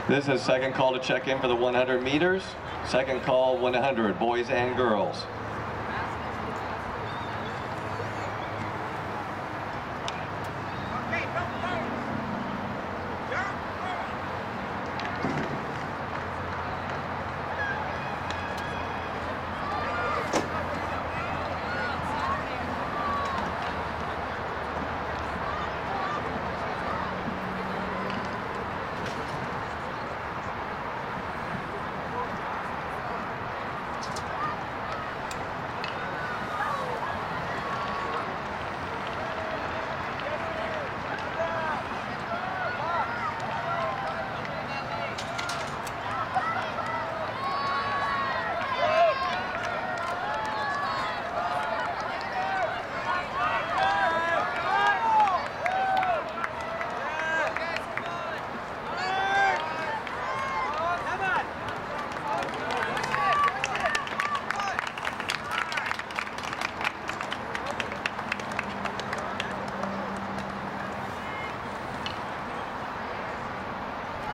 This is second call to check in for the 100 meters. Second call, 100, boys and girls.